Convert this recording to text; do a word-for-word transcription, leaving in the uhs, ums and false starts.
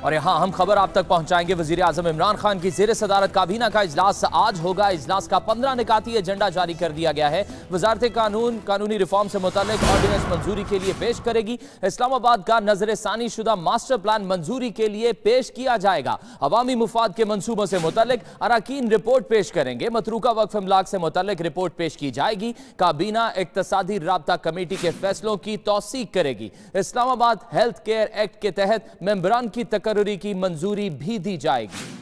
और यहाँ हम खबर आप तक पहुंचाएंगे। वजीर आजम इमरान खान की जेर सदारत काबीना का इजलास आज होगा। इजलास का पंद्रह निकाती एजेंडा जारी कर दिया गया है। वजारत कानून कानूनी रिफॉर्म से मुतालिक ऑर्डिनेंस मंजूरी के लिए पेश करेगी। इस्लामाबाद का नजर सानी शुदा मास्टर प्लान मंजूरी के लिए पेश किया जाएगा। अवामी मुफाद के मंसूबों से मुतालिक अराकीन रिपोर्ट पेश करेंगे। मतरूका वक्फ इमलाक से मुतालिक रिपोर्ट पेश की जाएगी। काबीना इक्तसादी राब्ता कमेटी के फैसलों की तौसीक करेगी। इस्लामाबाद हेल्थ केयर एक्ट के तहत मेंबरान की तकर्री की मंजूरी भी दी जाएगी।